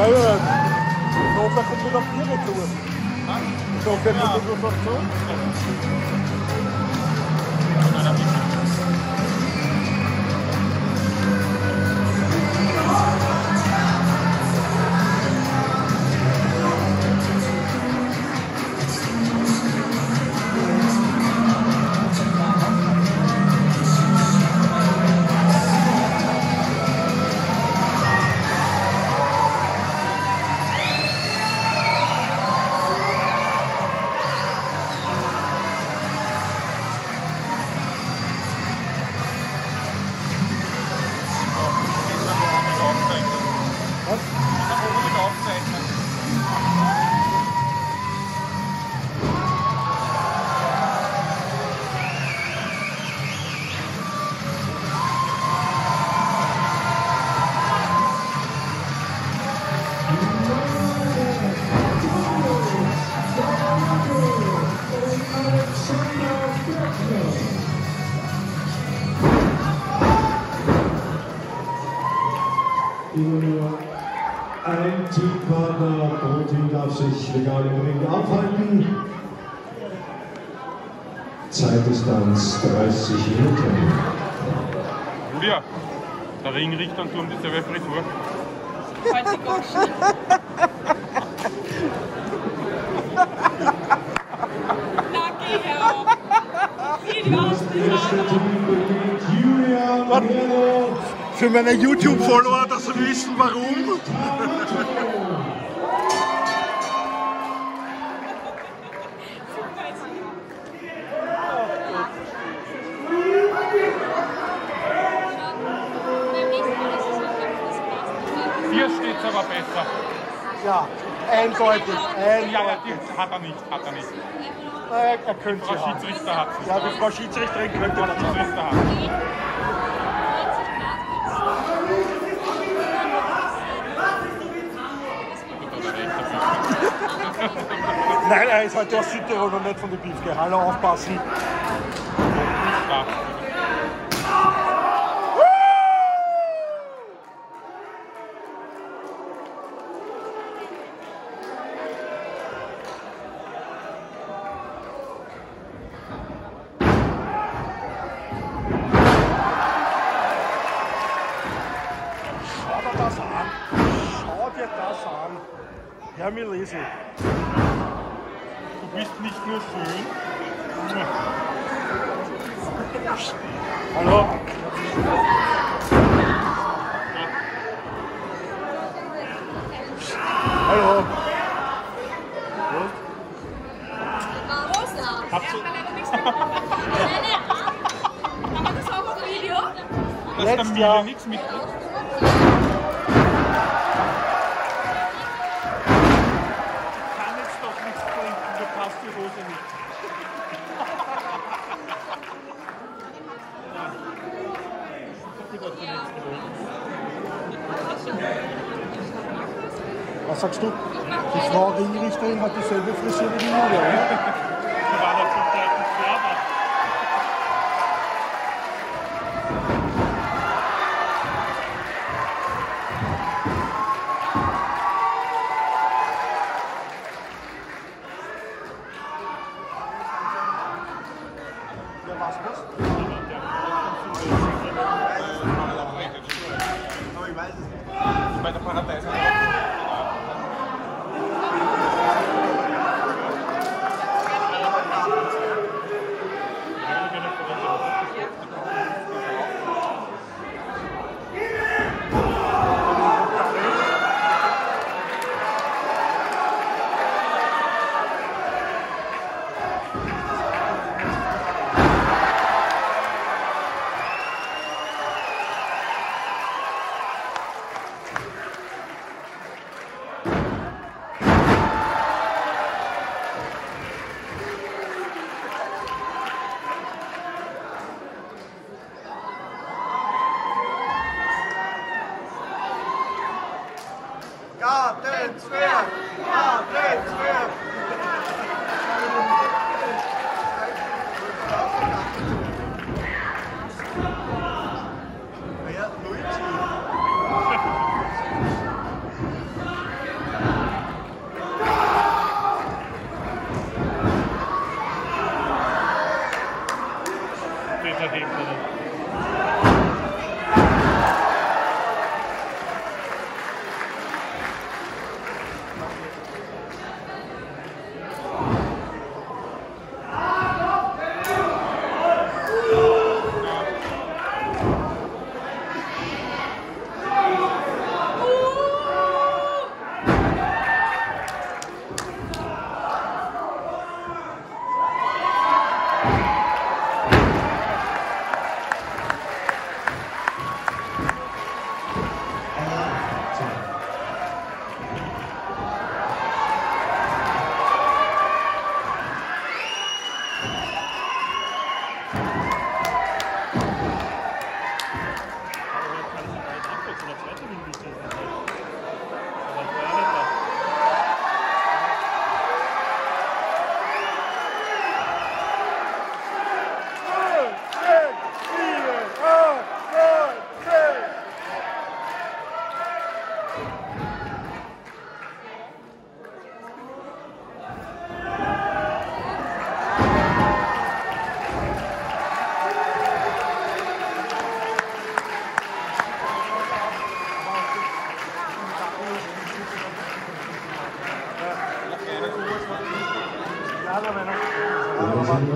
ja, Sofia kommt wieder auf 4 zu. Sofia kommt wieder auf zu. Ein Teampartner pro Team darf sich legal im Ring aufhalten. Zeitdistanz 30 Minuten. Julia, der Ringrichter und du um dieselbe Frisur. Für meine YouTube-Follower, dass sie wissen, warum. Hier steht's aber besser. Ja, eindeutig. Ja, aber die hat er nicht. Er könnte Frau sie haben. Schiedsrichter hat sie. Ja, die Frau Schiedsrichterin könnte Frau das haben. Schiedsrichter hat sie. Nein, er ist heute aus Südtirol und nicht von der Piefke. Hallo, aufpassen. Da. Schau dir das an. Schau dir das an. Herr Milesi. Du bist nicht nur schön. Hallo. Hallo. Hast du? Dass der Letztes Mille Jahr. nichts mitkriegt? Kann jetzt doch nichts trinken, da passt die Hose nicht. Was sagst du? Die Frau Ringrichterin hat dieselbe Frisur wie die Julia, oder? Die war da zum zweiten Färber. Ja, was? Aber ich weiß es nicht. Bei der Paradies.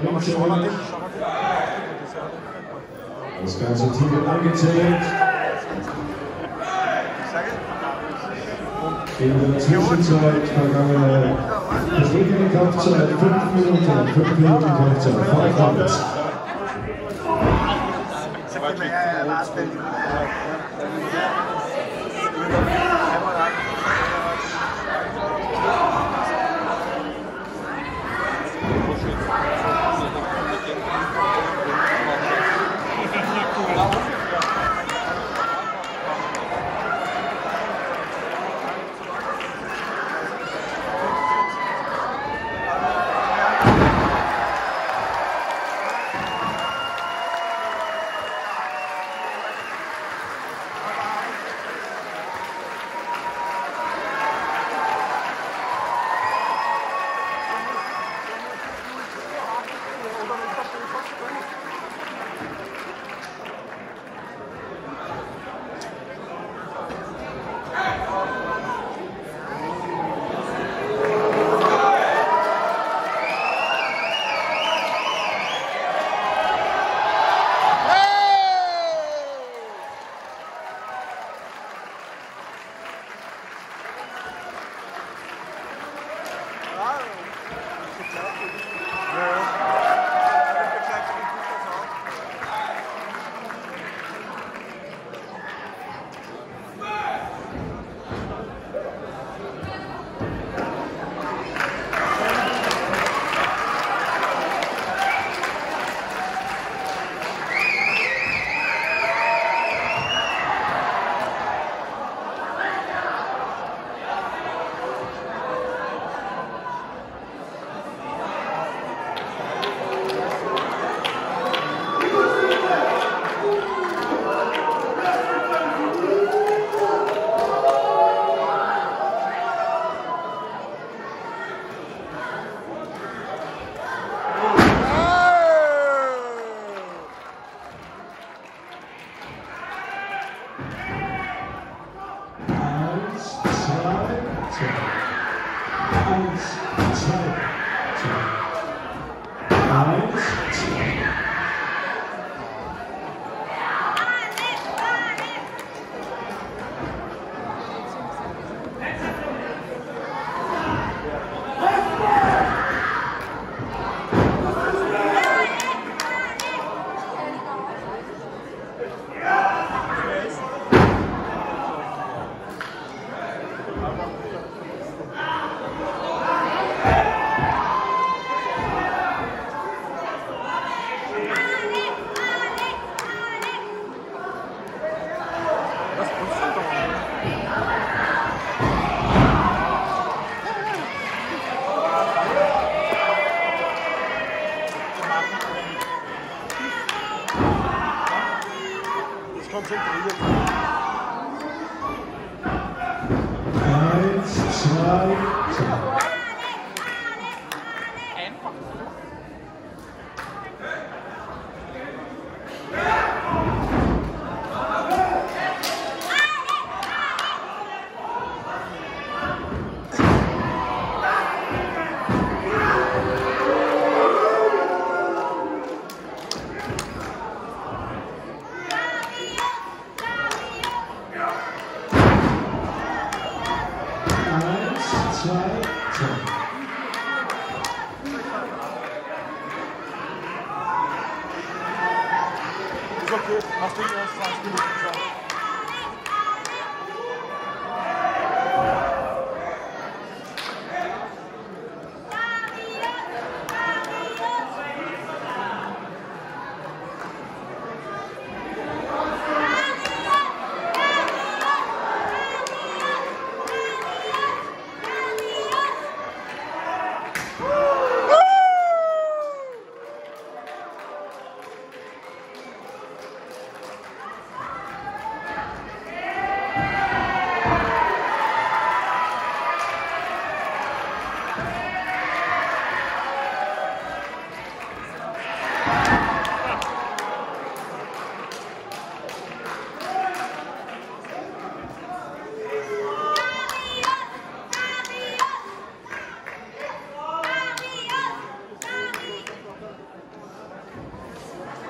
mitzählen. Das ganze Team wird angezählt. In der Zwischenzeit vergangene beschriebene Kampfzeit 5 Minuten Kampfzeit. Feierabend. Konzentriert. 1, 2, 3. Ist okay, machst du erst 20 Minuten Zeit.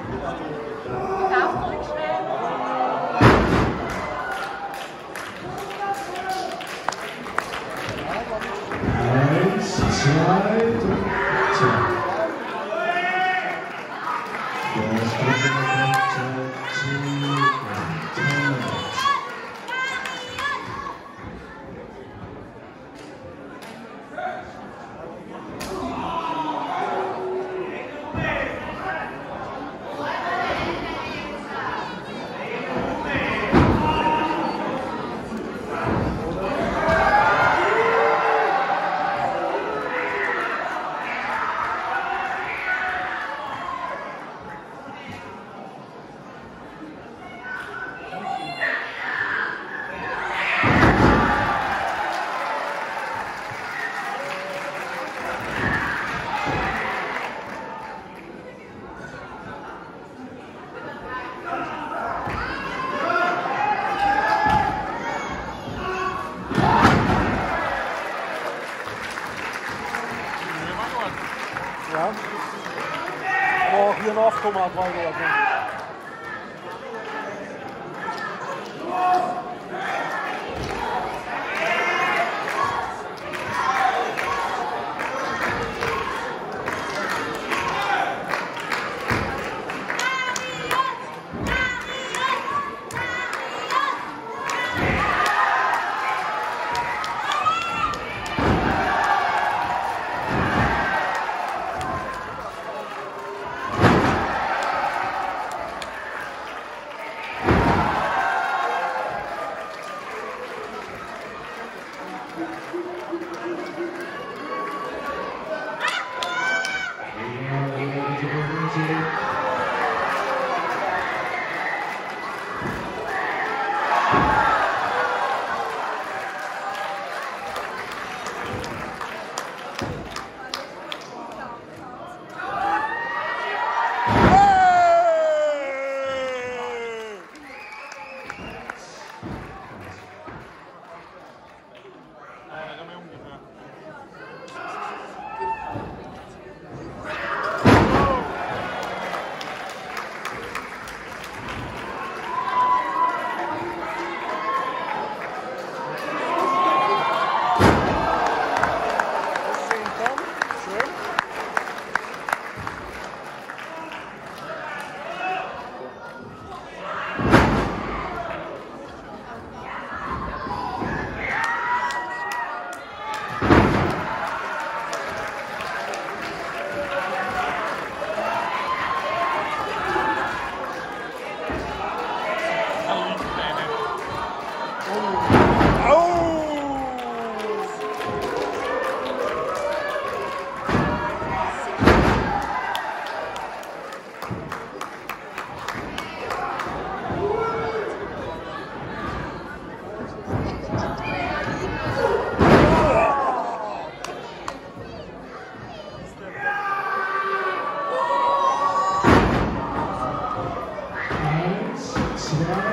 Ja. Aber auch hier noch 8,3 geworden. Zwei.